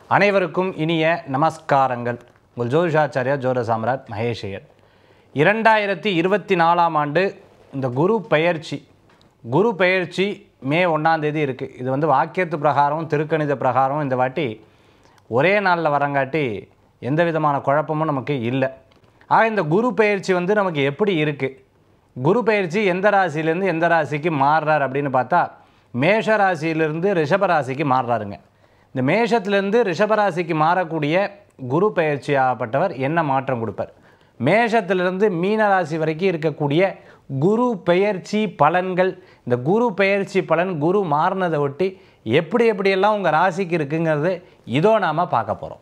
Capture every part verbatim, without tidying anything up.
அனைவருக்கும் இனிய நமஸ்காரங்கள். உங்கள் ஜோதிஷாச்சாரியா ஜோர சாம்ராட் மகேஷ் ஐயர். இரண்டாயிரத்தி இருபத்தி நாலாம் ஆண்டு இந்த குரு பெயர்ச்சி குரு பெயர்ச்சி மே ஒன்றாம் தேதி இருக்குது. இது வந்து வாக்கியத்து பிரகாரம் திருக்கணித பிரகாரம் இந்த வாட்டி ஒரே நாளில் வரங்காட்டி எந்த விதமான குழப்பமும் நமக்கு இல்லை. ஆக இந்த குரு பெயர்ச்சி வந்து நமக்கு எப்படி இருக்குது, குரு பெயர்ச்சி எந்த ராசியிலேருந்து எந்த ராசிக்கு மாறுறார் அப்படின்னு பார்த்தா மேஷ ராசியிலிருந்து ரிஷபராசிக்கு மாறுறாருங்க. இந்த மேஷத்துலேருந்து ரிஷபராசிக்கு மாறக்கூடிய குரு பெயர்ச்சி ஆகப்பட்டவர் என்ன மாற்றம் கொடுப்பார், மேஷத்திலிருந்து மீன ராசி வரைக்கும் இருக்கக்கூடிய குரு பெயர்ச்சி பலன்கள், இந்த குரு பெயர்ச்சி பலன் குரு மாறினதை ஒட்டி எப்படி எப்படியெல்லாம் உங்கள் ராசிக்கு இருக்குங்கிறது இதோ நாம் பார்க்க போகிறோம்.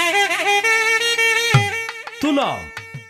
துலாம்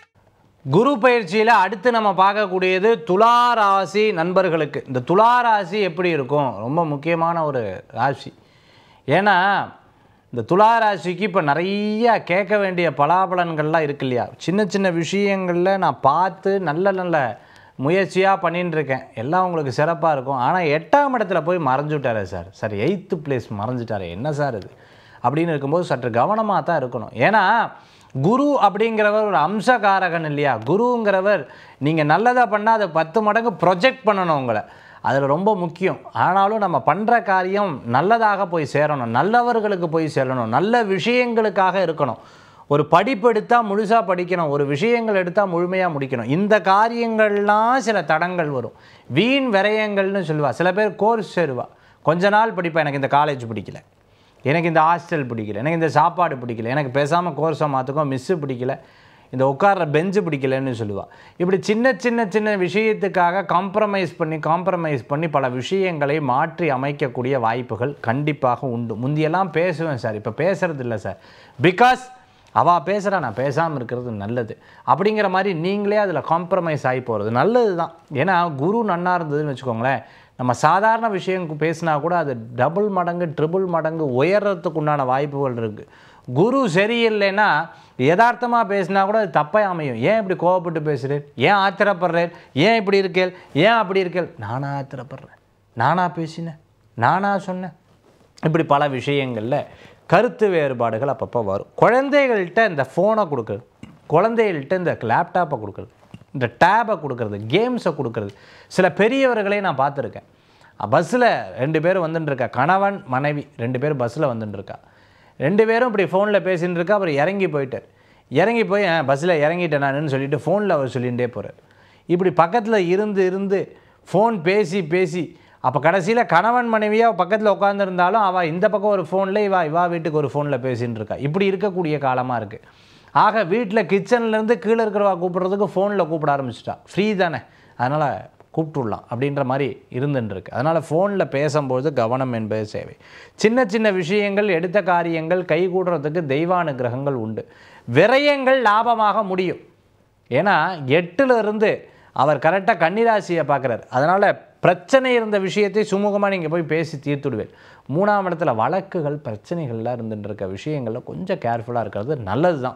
குரு பயிற்சியில் அடுத்து நம்ம பார்க்கக்கூடியது துலா ராசி நண்பர்களுக்கு. இந்த துலா ராசி எப்படி இருக்கும், ரொம்ப முக்கியமான ஒரு ராசி. ஏன்னா இந்த துலா ராசிக்கு இப்போ நிறைய கேட்க வேண்டிய பலாபலன்கள்லாம் இருக்கு இல்லையா. சின்ன சின்ன விஷயங்களில் நான் பார்த்து நல்ல நல்ல முயற்சியாக பண்ணின்னு இருக்கேன், எல்லாம் உங்களுக்கு சிறப்பாக இருக்கும். ஆனால் எட்டாம் இடத்துல போய் மறைஞ்சுட்டாரே சார், சார் எயித்து பிளேஸ் மறைஞ்சிட்டாரே என்ன சார் இது அப்படின்னு இருக்கும்போது சற்று கவனமாக தான் இருக்கணும். ஏன்னா குரு அப்படிங்கிறவர் ஒரு அம்சகாரகன் இல்லையா. குருங்கிறவர் நீங்கள் நல்லதாக பண்ணால் அதை பத்து மடங்கு ப்ரொஜெக்ட் பண்ணணும் உங்களை, அதில் ரொம்ப முக்கியம். ஆனாலும் நம்ம பண்ணுற காரியம் நல்லதாக போய் சேரணும், நல்லவர்களுக்கு போய் சேரணும், நல்ல விஷயங்களுக்காக இருக்கணும். ஒரு படிப்பு எடுத்தால் முழுசாக படிக்கணும், ஒரு விஷயங்கள் எடுத்தால் முழுமையாக முடிக்கணும். இந்த காரியங்கள்லாம் சில தடங்கள் வரும், வீண் விரயங்கள்னு சொல்லுவா. சில பேர் கோர்ஸ் சேருவா, கொஞ்ச நாள் படிப்பா, எனக்கு இந்த காலேஜ் பிடிக்கல, எனக்கு இந்த ஹாஸ்டல் பிடிக்கல, எனக்கு இந்த சாப்பாடு பிடிக்கல, எனக்கு பேசாமல் கோர்ஸை மாற்றுக்கோ, மிஸ்ஸு பிடிக்கல, இந்த உட்கார்ற பெஞ்சு பிடிக்கலன்னு சொல்லுவாள். இப்படி சின்ன சின்ன சின்ன விஷயத்துக்காக காம்ப்ரமைஸ் பண்ணி காம்ப்ரமைஸ் பண்ணி பல விஷயங்களை மாற்றி அமைக்கக்கூடிய வாய்ப்புகள் கண்டிப்பாக உண்டு. முந்தியெல்லாம் பேசுவேன் சார், இப்போ பேசுகிறது இல்லை சார், பிகாஸ் அவள் பேசுகிறா, நான் பேசாமல் இருக்கிறது நல்லது அப்படிங்கிற மாதிரி நீங்களே அதில் காம்ப்ரமைஸ் ஆகி போகிறது நல்லது தான். ஏன்னா குரு நன்னா இருந்ததுன்னு வச்சுக்கோங்களேன், நம்ம சாதாரண விஷயம் பேசினா கூட அது டபுள் மடங்கு ட்ரிபிள் மடங்கு உயர்றதுக்கு உண்டான வாய்ப்புகள் இருக்குது. குரு சரியில்லைன்னா யதார்த்தமாக பேசினா கூட அது தப்பாக அமையும். ஏன் இப்படி கோவப்பட்டு பேசுகிறேன், ஏன் ஆத்திரப்படுறேன், ஏன் இப்படி இருக்கேன், ஏன் அப்படி இருக்கேன், நானாக ஆத்திரப்படுறேன், நானாக பேசினேன், நானாக சொன்னேன், இப்படி பல விஷயங்களில் கருத்து வேறுபாடுகள் அப்பப்போ வரும். குழந்தைகள்கிட்ட இந்த ஃபோனை கொடுக்குறது, குழந்தைகள்கிட்ட இந்த லேப்டாப்பை கொடுக்குறது, இந்த டேபை கொடுக்குறது, கேம்ஸை கொடுக்குறது. சில பெரியவர்களே நான் பார்த்துருக்கேன், பஸ்ஸில் ரெண்டு பேரும் வந்துட்டுருக்கா, கணவன் மனைவி ரெண்டு பேரும் பஸ்ஸில் வந்துட்டுருக்கா, ரெண்டு பேரும் இப்படி ஃபோனில் பேசின்னு இருக்கா. அப்புறம் இறங்கி போயிட்டார், இறங்கி போய் பஸ்ஸில் இறங்கிட்டேன் நானுன்னு சொல்லிட்டு ஃபோனில் அவர் சொல்லிகிட்டே போகிறார். இப்படி பக்கத்தில் இருந்து இருந்து ஃபோன் பேசி பேசி அப்போ கடைசியில் கணவன் மனைவியாக பக்கத்தில் உட்காந்துருந்தாலும் அவள் இந்த பக்கம் ஒரு ஃபோனில் இவா இவா வீட்டுக்கு ஒரு ஃபோனில் பேசின்னு இருக்கா. இப்படி இருக்கக்கூடிய காலமாக இருக்குது. ஆக வீட்டில் கிச்சன்லேருந்து கீழே இருக்கிறவா கூப்பிட்றதுக்கு ஃபோனில் கூப்பிட ஆரம்பிச்சிட்டா, ஃப்ரீ தானே அதனால் கூப்பிட்டுடலாம் அப்படின்ற மாதிரி இருந்துருக்கு. அதனால் ஃபோனில் பேசும்போது கவனம் என்பது சேவை. சின்ன சின்ன விஷயங்கள் எடுத்த காரியங்கள் கைகூடுறதுக்கு தெய்வானுகிரகங்கள் உண்டு. விரயங்கள் லாபமாக முடியும். ஏன்னா எட்டுலேருந்து அவர் கரெக்டாக கன்னிராசியை பார்க்குறார். அதனால் பிரச்சனை இருந்த விஷயத்தை சுமூகமாக நீங்கள் போய் பேசி தீர்த்துடுவேன். மூணாம் இடத்துல வழக்குகள் பிரச்சனைகள்லாம் இருந்துருக்க விஷயங்களில் கொஞ்சம் கேர்ஃபுல்லாக இருக்கிறது நல்லது தான்.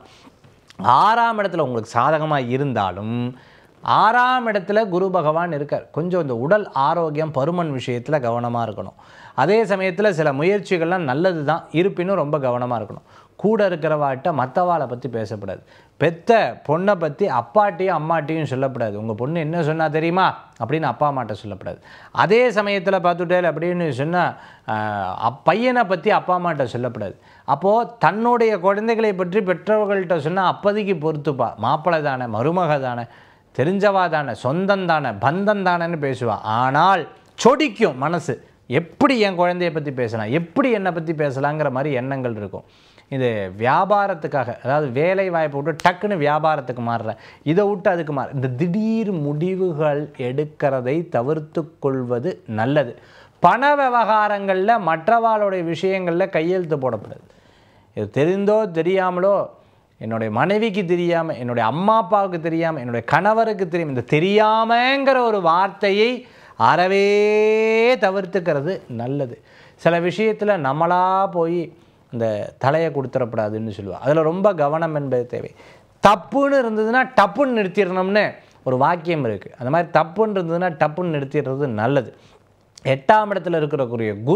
ஆறாம் இடத்துல உங்களுக்கு சாதகமாக இருந்தாலும் ஆறாம் இடத்துல குரு பகவான் இருக்கார். கொஞ்சம் இந்த உடல் ஆரோக்கியம் பருமன் விஷயத்தில் கவனமாக இருக்கணும். அதே சமயத்தில் சில முயற்சிகள்லாம் நல்லது தான், இருப்பினும் ரொம்ப கவனமாக இருக்கணும். கூட இருக்கிறவாட்ட மற்றவாளை பற்றி பேசக்கூடாது. பெத்த பொண்ணை பற்றி அப்பாட்டையும் அம்மாட்டையும் சொல்லக்கூடாது. உங்கள் பொண்ணு என்ன சொன்னால் தெரியுமா அப்படின்னு அப்பா அம்மாட்ட சொல்லக்கூடாது. அதே சமயத்தில் பார்த்துட்டேன் அப்படின்னு சொன்னால் பையனை பற்றி அப்பா அம்மாட்ட சொல்லக்கூடாது. அப்போது தன்னுடைய குழந்தைகளை பற்றி பெற்றவர்கள்ட்ட சொன்னால் அப்போதைக்கு பொறுத்துப்பா, மாப்பிள்ளை தானே, மருமக தானே, தெரிஞ்சவா தானே, சொந்தம் தானே, பந்தம் தானேன்னு பேசுவாள். ஆனால் சொடிக்கும் மனசு, எப்படி என் குழந்தைய பற்றி பேசலாம், எப்படி என்னை பற்றி பேசலாங்கிற மாதிரி எண்ணங்கள் இருக்கும். இது வியாபாரத்துக்காக, அதாவது வேலை வாய்ப்பை விட்டு டக்குன்னு வியாபாரத்துக்கு மாறுற, இதை விட்டு அதுக்கு மாற, இந்த திடீர் முடிவுகள் எடுக்கிறதை தவிர்த்து கொள்வது நல்லது. பண விவகாரங்களில் மற்றவாளுடைய விஷயங்களில் கையெழுத்து போடக்கூடாது. இது தெரிந்தோ தெரியாமலோ, என்னுடைய மனைவிக்கு தெரியாமல், என்னுடைய அம்மா அப்பாவுக்கு தெரியாமல், என்னுடைய கணவருக்கு தெரியும், இந்த தெரியாமங்கிற ஒரு வார்த்தையை அறவே தவிர்த்துக்கிறது நல்லது. சில விஷயத்தில் நம்மளாக போய் இந்த தலையை கொடுத்துடப்படாதுன்னு சொல்லுவாள். அதில் ரொம்ப கவனம் என்பது தேவை. தப்புன்னு இருந்ததுன்னா டப்புன்னு நிறுத்திடணும்னு ஒரு வாக்கியம் இருக்குது. அந்த மாதிரி தப்புன்னு இருந்ததுன்னா டப்புன்னு நிறுத்திடுறது நல்லது. எட்டாம் இடத்துல இருக்கக்கூடிய குரு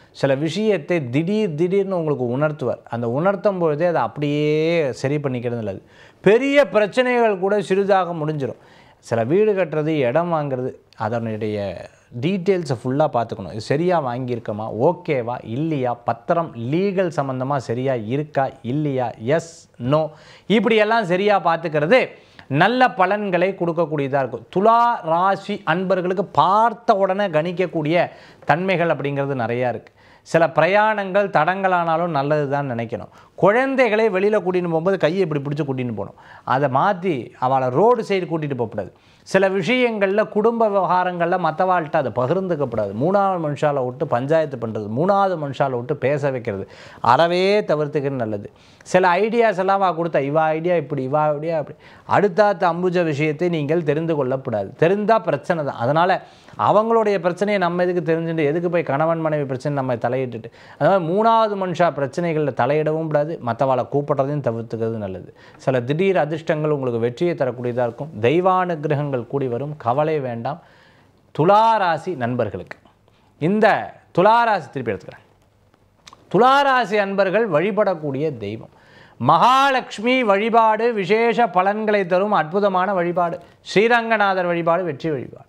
சில விஷயத்தை திடீர் திடீர்னு உங்களுக்கு உணர்த்துவார். அந்த உணர்த்தும் பொழுதே அதை அப்படியே சரி பண்ணிக்கிறது நல்லது. பெரிய பிரச்சனைகள் கூட சிறிதாக முடிஞ்சிடும். சில வீடு கட்டுறது, இடம் வாங்குறது, அதனுடைய டீட்டெயில்ஸை ஃபுல்லாக பார்த்துக்கணும். இது சரியாக வாங்கியிருக்கோமா, ஓகேவா இல்லையா, பத்திரம் லீகல் சம்மந்தமாக சரியாக இருக்கா இல்லையா, எஸ் நோ, இப்படியெல்லாம் சரியாக பார்த்துக்கிறது நல்ல பலன்களை கொடுக்கக்கூடியதாக இருக்கும். துலா ராசி அன்பர்களுக்கு பார்த்த உடனே கணிக்கக்கூடிய தன்மைகள் அப்படிங்கிறது நிறையா இருக்குது. சில பிரயாணங்கள் தடங்களானாலும் நல்லது தான் நினைக்கணும். குழந்தைகளை வெளியில் கூட்டின்னு போகும்போது கையை இப்படி பிடிச்சி கூட்டின்னு போகணும். அதை மாற்றி அவளை ரோடு சைடு கூட்டிகிட்டு போகக்கூடாது. சில விஷயங்களில் குடும்ப விவகாரங்களில் மற்றவாழ்கிட்ட அதை பகிர்ந்துக்கப்படாது. மூணாவது மனுஷாலை விட்டு பஞ்சாயத்து பண்ணுறது, மூணாவது மனுஷாலை விட்டு பேச வைக்கிறது அறவே தவிர்த்துக்கிறது நல்லது. சில ஐடியாஸ் எல்லாம் வா கொடுத்தா இவா ஐடியா இப்படி, இவா ஐடியா அப்படி, அடுத்தாத்த அம்புஜ விஷயத்தை நீங்கள் தெரிந்து கொள்ளப்படாது. தெரிந்தால் பிரச்சனை தான். அதனால் அவங்களுடைய பிரச்சனையை நம்ம எதுக்கு தெரிஞ்சுட்டு, எதுக்கு போய் கணவன் மனைவி பிரச்சனை நம்ம தலையிட்டுட்டு, அதனால் மூணாவது மனுஷா பிரச்சனைகளில் தலையிடவும் கூடாது. மற்றவாளை கூப்பிட்றதையும் தவிர்த்துக்கிறது நல்லது. சில திடீர் அதிர்ஷ்டங்கள் உங்களுக்கு வெற்றியை தரக்கூடியதாக இருக்கும். தெய்வானுகிரகங்கள் கூடி வரும். கவலை வேண்டாம் துளாராசி நண்பர்களுக்கு. இந்த துளாராசி திருப்பி எடுத்துக்கிறேன். துளாராசி அன்பர்கள் வழிபடக்கூடிய தெய்வம் மகாலட்சுமி வழிபாடு விசேஷ பலன்களை தரும் அற்புதமான வழிபாடு. ஸ்ரீரங்கநாதர் வழிபாடு வெற்றி வழிபாடு.